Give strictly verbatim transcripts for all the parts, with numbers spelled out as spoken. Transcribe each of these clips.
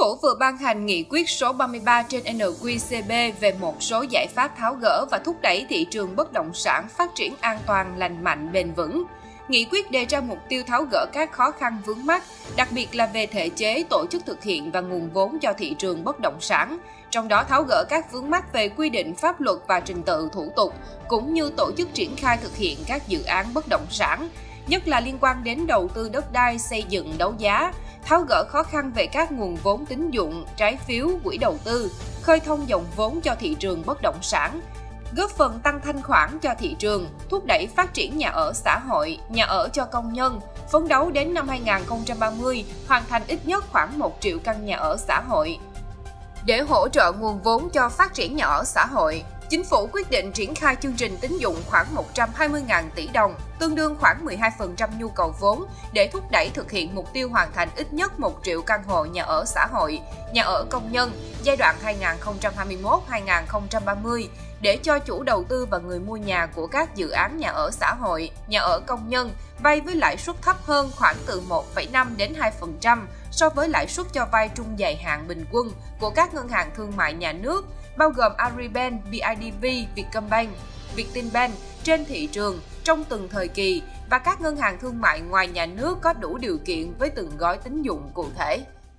phủ vừa ban hành nghị quyết số ba mươi ba trên N Q C B về một số giải pháp tháo gỡ và thúc đẩy thị trường bất động sản phát triển an toàn, lành mạnh, bền vững. Nghị quyết đề ra mục tiêu tháo gỡ các khó khăn vướng mắc, đặc biệt là về thể chế, tổ chức thực hiện và nguồn vốn cho thị trường bất động sản. Trong đó tháo gỡ các vướng mắc về quy định pháp luật và trình tự thủ tục, cũng như tổ chức triển khai thực hiện các dự án bất động sản, nhất là liên quan đến đầu tư đất đai, xây dựng, đấu giá, tháo gỡ khó khăn về các nguồn vốn tín dụng, trái phiếu, quỹ đầu tư, khơi thông dòng vốn cho thị trường bất động sản, góp phần tăng thanh khoản cho thị trường, thúc đẩy phát triển nhà ở xã hội, nhà ở cho công nhân, phấn đấu đến năm hai nghìn không trăm ba mươi hoàn thành ít nhất khoảng một triệu căn nhà ở xã hội. Để hỗ trợ nguồn vốn cho phát triển nhà ở xã hội, Chính phủ quyết định triển khai chương trình tín dụng khoảng một trăm hai mươi nghìn tỷ đồng, tương đương khoảng mười hai phần trăm nhu cầu vốn để thúc đẩy thực hiện mục tiêu hoàn thành ít nhất một triệu căn hộ nhà ở xã hội, nhà ở công nhân giai đoạn hai nghìn không trăm hai mươi mốt đến hai nghìn không trăm ba mươi để cho chủ đầu tư và người mua nhà của các dự án nhà ở xã hội, nhà ở công nhân vay với lãi suất thấp hơn khoảng từ một phẩy năm đến hai phần trăm so với lãi suất cho vay trung dài hạn bình quân của các ngân hàng thương mại nhà nước, bao gồm Agribank, B I D V, Vietcombank, Vietinbank trên thị trường trong từng thời kỳ và các ngân hàng thương mại ngoài nhà nước có đủ điều kiện với từng gói tín dụng cụ thể.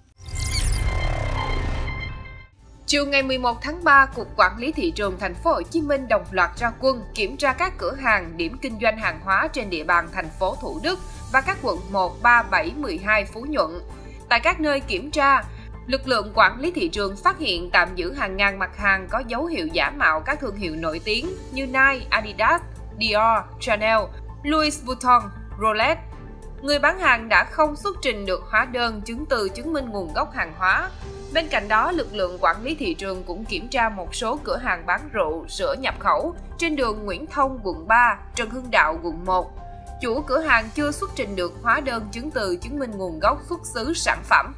Chiều ngày mười một tháng ba, Cục Quản lý Thị trường Thành phố Hồ Chí Minh đồng loạt ra quân kiểm tra các cửa hàng, điểm kinh doanh hàng hóa trên địa bàn thành phố Thủ Đức và các quận một, ba, bảy, mười hai, Phú Nhuận. Tại các nơi kiểm tra, lực lượng quản lý thị trường phát hiện tạm giữ hàng ngàn mặt hàng có dấu hiệu giả mạo các thương hiệu nổi tiếng như Nike, Adidas, Dior, Chanel, Louis Vuitton, Rolex. Người bán hàng đã không xuất trình được hóa đơn, chứng từ chứng minh nguồn gốc hàng hóa. Bên cạnh đó, lực lượng quản lý thị trường cũng kiểm tra một số cửa hàng bán rượu, sữa nhập khẩu trên đường Nguyễn Thông, quận ba, Trần Hưng Đạo, quận một. Chủ cửa hàng chưa xuất trình được hóa đơn, chứng từ chứng minh nguồn gốc xuất xứ sản phẩm.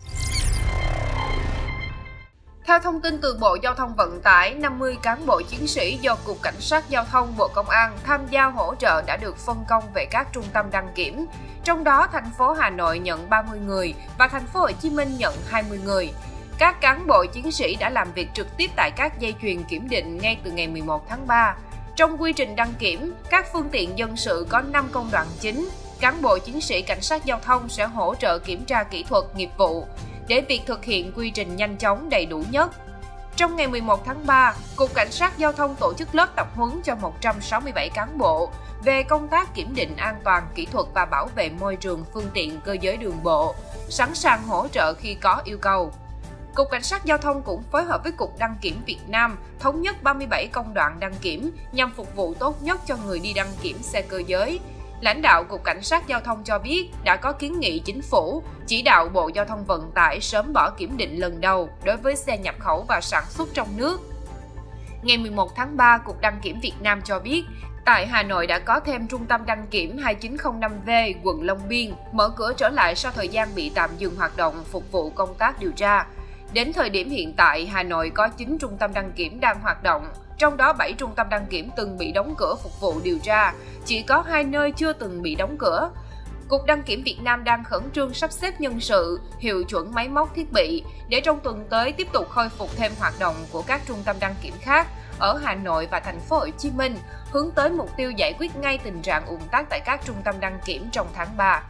Theo thông tin từ Bộ Giao thông Vận tải, năm mươi cán bộ chiến sĩ do Cục Cảnh sát Giao thông Bộ Công an tham gia hỗ trợ đã được phân công về các trung tâm đăng kiểm. Trong đó, thành phố Hà Nội nhận ba mươi người và thành phố Hồ Chí Minh nhận hai mươi người. Các cán bộ chiến sĩ đã làm việc trực tiếp tại các dây chuyền kiểm định ngay từ ngày mười một tháng ba. Trong quy trình đăng kiểm, các phương tiện dân sự có năm công đoạn chính. Cán bộ chiến sĩ cảnh sát giao thông sẽ hỗ trợ kiểm tra kỹ thuật, nghiệp vụ để việc thực hiện quy trình nhanh chóng, đầy đủ nhất. Trong ngày mười một tháng ba, Cục Cảnh sát Giao thông tổ chức lớp tập huấn cho một trăm sáu mươi bảy cán bộ về công tác kiểm định an toàn, kỹ thuật và bảo vệ môi trường phương tiện cơ giới đường bộ, sẵn sàng hỗ trợ khi có yêu cầu. Cục Cảnh sát Giao thông cũng phối hợp với Cục Đăng kiểm Việt Nam thống nhất ba mươi bảy công đoạn đăng kiểm nhằm phục vụ tốt nhất cho người đi đăng kiểm xe cơ giới. Lãnh đạo Cục Cảnh sát Giao thông cho biết đã có kiến nghị Chính phủ, chỉ đạo Bộ Giao thông Vận tải sớm bỏ kiểm định lần đầu đối với xe nhập khẩu và sản xuất trong nước. Ngày mười một tháng ba, Cục Đăng kiểm Việt Nam cho biết, tại Hà Nội đã có thêm trung tâm đăng kiểm hai chín không năm V, quận Long Biên, mở cửa trở lại sau thời gian bị tạm dừng hoạt động phục vụ công tác điều tra. Đến thời điểm hiện tại, Hà Nội có chín trung tâm đăng kiểm đang hoạt động, trong đó bảy trung tâm đăng kiểm từng bị đóng cửa phục vụ điều tra, chỉ có hai nơi chưa từng bị đóng cửa. Cục Đăng kiểm Việt Nam đang khẩn trương sắp xếp nhân sự, hiệu chuẩn máy móc thiết bị để trong tuần tới tiếp tục khôi phục thêm hoạt động của các trung tâm đăng kiểm khác ở Hà Nội và thành phố Hồ Chí Minh, hướng tới mục tiêu giải quyết ngay tình trạng ùn tắc tại các trung tâm đăng kiểm trong tháng ba.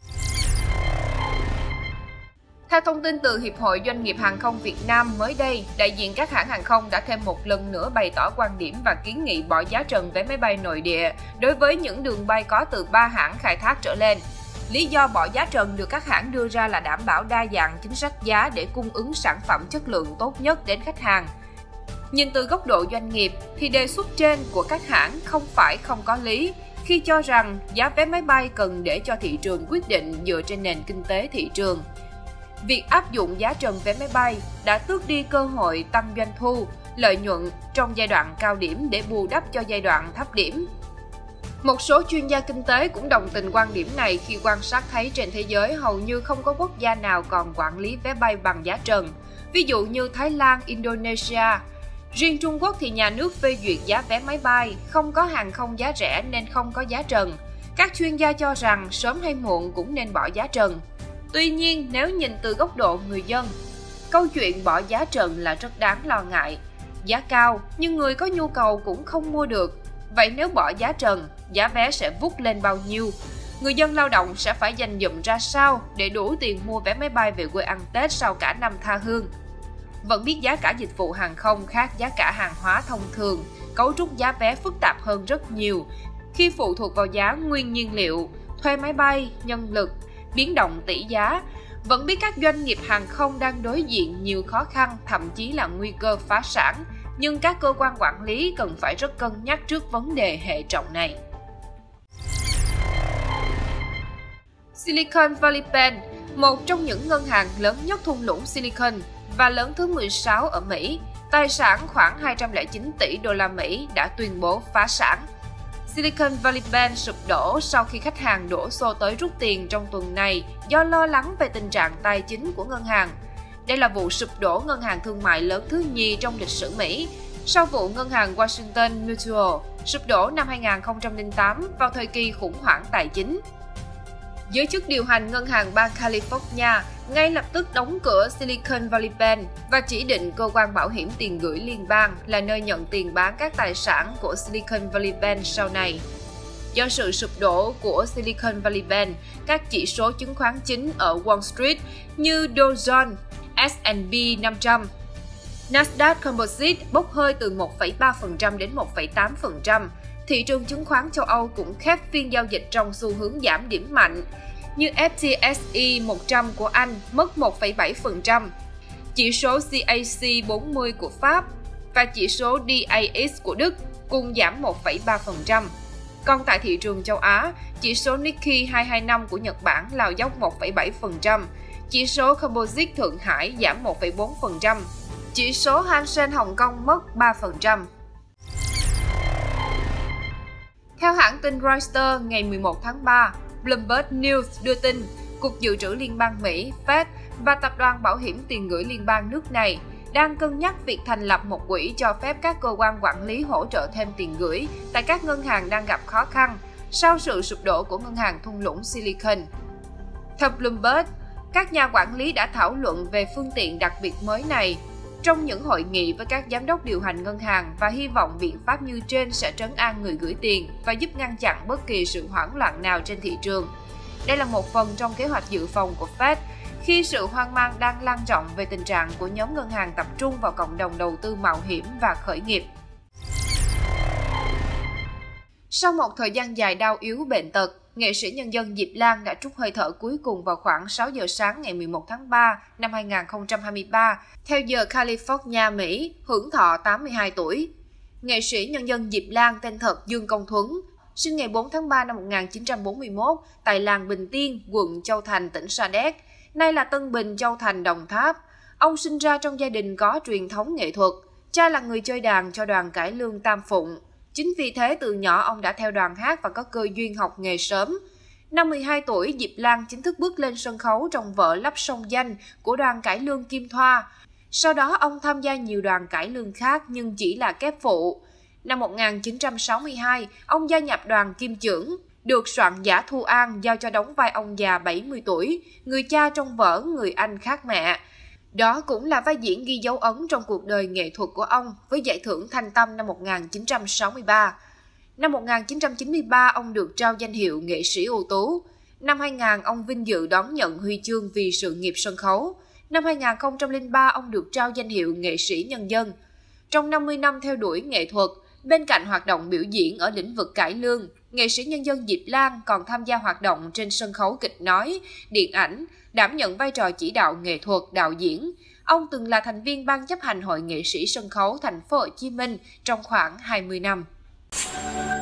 Theo thông tin từ Hiệp hội Doanh nghiệp Hàng không Việt Nam, mới đây, đại diện các hãng hàng không đã thêm một lần nữa bày tỏ quan điểm và kiến nghị bỏ giá trần vé máy bay nội địa đối với những đường bay có từ ba hãng khai thác trở lên. Lý do bỏ giá trần được các hãng đưa ra là đảm bảo đa dạng chính sách giá để cung ứng sản phẩm chất lượng tốt nhất đến khách hàng. Nhìn từ góc độ doanh nghiệp, thì đề xuất trên của các hãng không phải không có lý, khi cho rằng giá vé máy bay cần để cho thị trường quyết định dựa trên nền kinh tế thị trường. Việc áp dụng giá trần vé máy bay đã tước đi cơ hội tăng doanh thu, lợi nhuận trong giai đoạn cao điểm để bù đắp cho giai đoạn thấp điểm. Một số chuyên gia kinh tế cũng đồng tình quan điểm này khi quan sát thấy trên thế giới hầu như không có quốc gia nào còn quản lý vé bay bằng giá trần, ví dụ như Thái Lan, Indonesia. Riêng Trung Quốc thì nhà nước phê duyệt giá vé máy bay, không có hàng không giá rẻ nên không có giá trần. Các chuyên gia cho rằng sớm hay muộn cũng nên bỏ giá trần. Tuy nhiên, nếu nhìn từ góc độ người dân, Câu chuyện bỏ giá trần là rất đáng lo ngại. Giá cao nhưng người có nhu cầu cũng không mua được. Vậy nếu bỏ giá trần, giá vé sẽ vút lên bao nhiêu? Người dân lao động sẽ phải dành dụm ra sao để đủ tiền mua vé máy bay về quê ăn Tết sau cả năm tha hương? Vẫn biết giá cả dịch vụ hàng không khác giá cả hàng hóa thông thường, cấu trúc giá vé phức tạp hơn rất nhiều khi phụ thuộc vào giá nguyên nhiên liệu, thuê máy bay, nhân lực, biến động tỷ giá. Vẫn biết các doanh nghiệp hàng không đang đối diện nhiều khó khăn, thậm chí là nguy cơ phá sản, nhưng các cơ quan quản lý cần phải rất cân nhắc trước vấn đề hệ trọng này. Silicon Valley Bank, một trong những ngân hàng lớn nhất thung lũng Silicon và lớn thứ mười sáu ở Mỹ, tài sản khoảng hai trăm lẻ chín tỷ đô la Mỹ đã tuyên bố phá sản. Silicon Valley Bank sụp đổ sau khi khách hàng đổ xô tới rút tiền trong tuần này do lo lắng về tình trạng tài chính của ngân hàng. Đây là vụ sụp đổ ngân hàng thương mại lớn thứ nhì trong lịch sử Mỹ, sau vụ ngân hàng Washington Mutual sụp đổ năm hai nghìn không trăm lẻ tám vào thời kỳ khủng hoảng tài chính. Giới chức điều hành ngân hàng bang California ngay lập tức đóng cửa Silicon Valley Bank và chỉ định cơ quan bảo hiểm tiền gửi liên bang là nơi nhận tiền bán các tài sản của Silicon Valley Bank sau này. Do sự sụp đổ của Silicon Valley Bank, các chỉ số chứng khoán chính ở Wall Street như Dow Jones, S and P năm trăm, Nasdaq Composite bốc hơi từ một phẩy ba phần trăm đến một phẩy tám phần trăm. Thị trường chứng khoán châu Âu cũng khép phiên giao dịch trong xu hướng giảm điểm mạnh, như F T S E một trăm của Anh mất một phẩy bảy phần trăm, chỉ số C A C bốn mươi của Pháp và chỉ số D A X của Đức cùng giảm một phẩy ba phần trăm. Còn tại thị trường châu Á, chỉ số Nikkei hai hai năm của Nhật Bản lao dốc một phẩy bảy phần trăm, chỉ số Composite Thượng Hải giảm một phẩy bốn phần trăm, chỉ số Hang Seng Hồng Kông mất ba phần trăm. Theo hãng tin Reuters ngày mười một tháng ba, Bloomberg News đưa tin, Cục Dự trữ Liên bang Mỹ Fed và Tập đoàn Bảo hiểm tiền gửi liên bang nước này đang cân nhắc việc thành lập một quỹ cho phép các cơ quan quản lý hỗ trợ thêm tiền gửi tại các ngân hàng đang gặp khó khăn sau sự sụp đổ của ngân hàng thung lũng Silicon. Theo Bloomberg, các nhà quản lý đã thảo luận về phương tiện đặc biệt mới này trong những hội nghị với các giám đốc điều hành ngân hàng và hy vọng biện pháp như trên sẽ trấn an người gửi tiền và giúp ngăn chặn bất kỳ sự hoảng loạn nào trên thị trường. Đây là một phần trong kế hoạch dự phòng của Fed khi sự hoang mang đang lan rộng về tình trạng của nhóm ngân hàng tập trung vào cộng đồng đầu tư mạo hiểm và khởi nghiệp. Sau một thời gian dài đau yếu bệnh tật, nghệ sĩ nhân dân Diệp Lan đã trút hơi thở cuối cùng vào khoảng sáu giờ sáng ngày mười một tháng ba năm hai nghìn không trăm hai mươi ba, theo giờ California, Mỹ, hưởng thọ tám mươi hai tuổi. Nghệ sĩ nhân dân Diệp Lan tên thật Dương Công Thuấn, sinh ngày bốn tháng ba năm một nghìn chín trăm bốn mươi mốt tại làng Bình Tiên, quận Châu Thành, tỉnh Sa Đéc, nay là Tân Bình, Châu Thành, Đồng Tháp. Ông sinh ra trong gia đình có truyền thống nghệ thuật, cha là người chơi đàn cho đoàn cải lương Tam Phụng. Chính vì thế từ nhỏ ông đã theo đoàn hát và có cơ duyên học nghề sớm. Năm mười hai tuổi, Diệp Lan chính thức bước lên sân khấu trong vở Lắp Sông Danh của đoàn cải lương Kim Thoa. Sau đó ông tham gia nhiều đoàn cải lương khác nhưng chỉ là kép phụ. Năm một nghìn chín trăm sáu mươi hai, ông gia nhập đoàn Kim Chưởng, được soạn giả Thu An giao cho đóng vai ông già bảy mươi tuổi, người cha trong vở Người Anh Khác Mẹ. Đó cũng là vai diễn ghi dấu ấn trong cuộc đời nghệ thuật của ông với giải thưởng Thanh Tâm năm một nghìn chín trăm sáu mươi ba. Năm một nghìn chín trăm chín mươi ba, ông được trao danh hiệu nghệ sĩ ưu tú. Năm hai nghìn, ông vinh dự đón nhận huy chương vì sự nghiệp sân khấu. Năm hai nghìn không trăm lẻ ba, ông được trao danh hiệu nghệ sĩ nhân dân. Trong năm mươi năm theo đuổi nghệ thuật, bên cạnh hoạt động biểu diễn ở lĩnh vực cải lương, nghệ sĩ nhân dân Diệp Lan còn tham gia hoạt động trên sân khấu kịch nói, điện ảnh, đảm nhận vai trò chỉ đạo nghệ thuật, đạo diễn. Ông từng là thành viên ban chấp hành Hội nghệ sĩ sân khấu Thành phố Hồ Chí Minh trong khoảng hai mươi năm.